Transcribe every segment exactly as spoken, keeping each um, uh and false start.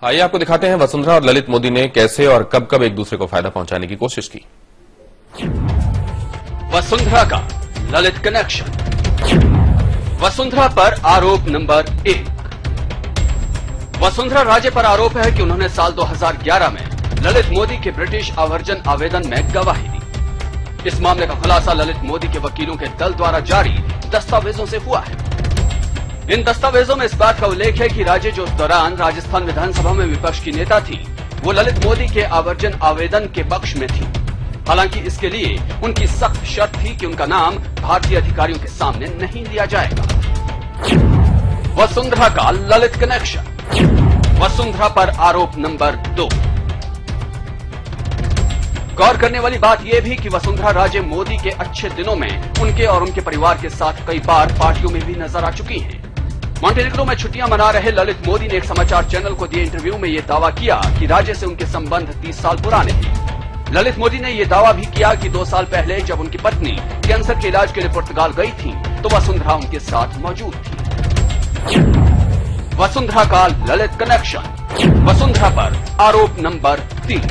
आइए आपको दिखाते हैं वसुंधरा और ललित मोदी ने कैसे और कब कब एक दूसरे को फायदा पहुंचाने की कोशिश की। वसुंधरा का ललित कनेक्शन। वसुंधरा पर आरोप नंबर एक। वसुंधरा राजे पर आरोप है कि उन्होंने साल दो हज़ार ग्यारह में ललित मोदी के ब्रिटिश आवर्जन आवेदन में गवाही दी। इस मामले का खुलासा ललित मोदी के वकीलों के दल द्वारा जारी दस्तावेजों से हुआ है। इन दस्तावेजों में इस बात का उल्लेख है कि राजे जो उस दौरान राजस्थान विधानसभा में विपक्ष की नेता थी, वो ललित मोदी के आवर्जन आवेदन के पक्ष में थी। हालांकि इसके लिए उनकी सख्त शर्त थी कि उनका नाम भारतीय अधिकारियों के सामने नहीं लिया जाएगा। वसुंधरा का ललित कनेक्शन। वसुंधरा पर आरोप नंबर दो। गौर करने वाली बात यह भी कि वसुंधरा राजे मोदी के अच्छे दिनों में उनके और उनके परिवार के साथ कई बार पार्टियों में भी नजर आ चुकी हैं। मॉन्टेनेग्रो में छुट्टियां मना रहे ललित मोदी ने एक समाचार चैनल को दिए इंटरव्यू में यह दावा किया कि राजे से उनके संबंध तीस साल पुराने हैं। ललित मोदी ने यह दावा भी किया कि दो साल पहले जब उनकी पत्नी कैंसर के इलाज के लिए पुर्तगाल गई थी तो वसुंधरा उनके साथ मौजूद थी। वसुंधरा का ललित कनेक्शन। वसुंधरा पर आरोप नंबर तीन।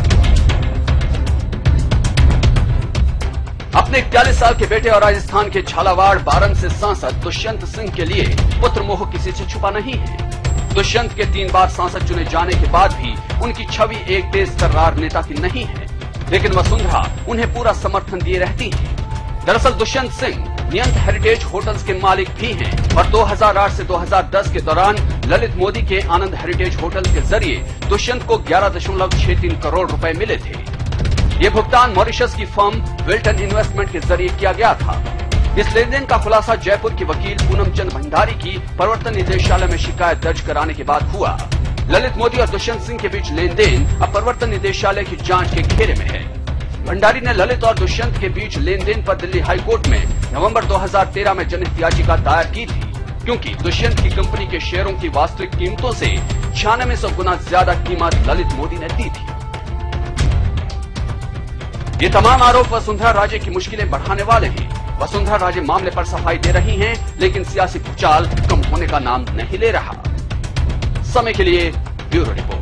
अपने इकतालीस साल के बेटे और राजस्थान के झालावाड़ बारन से सांसद दुष्यंत सिंह के लिए पुत्र मोह किसी से छुपा नहीं है। दुष्यंत के तीन बार सांसद चुने जाने के बाद भी उनकी छवि एक तेज तर्रार नेता की नहीं है, लेकिन वसुंधरा उन्हें पूरा समर्थन दिए रहती है। दरअसल दुष्यंत सिंह नियंत हेरिटेज होटल्स के मालिक भी हैं और दो हज़ार आठ से दो हज़ार दस के दौरान ललित मोदी के आनंद हेरिटेज होटल के जरिए दुष्यंत को ग्यारह दशमलव छह तीन करोड़ रुपए मिले थे। ये भुगतान मॉरिशस की फर्म विल्टन इन्वेस्टमेंट के जरिए किया गया था। इस लेन देन का खुलासा जयपुर की वकील पूनम चंद भंडारी की प्रवर्तन निदेशालय में शिकायत दर्ज कराने के बाद हुआ। ललित मोदी और दुष्यंत सिंह के बीच लेन देन अब प्रवर्तन निदेशालय की जांच के घेरे में है। भंडारी ने ललित और दुष्यंत के बीच लेन देन पर दिल्ली हाईकोर्ट में नवंबर दो हज़ार तेरह में जनहित याचिका दायर की थी, क्योंकि दुष्यंत की कंपनी के शेयरों की वास्तविक कीमतों से छियानवे सौ गुना ज्यादा कीमत ललित मोदी ने दी थी। ये तमाम आरोप वसुंधरा राजे की मुश्किलें बढ़ाने वाले हैं। वसुंधरा राजे मामले पर सफाई दे रही हैं, लेकिन सियासी भूचाल कम होने का नाम नहीं ले रहा। समय के लिए ब्यूरो रिपोर्ट।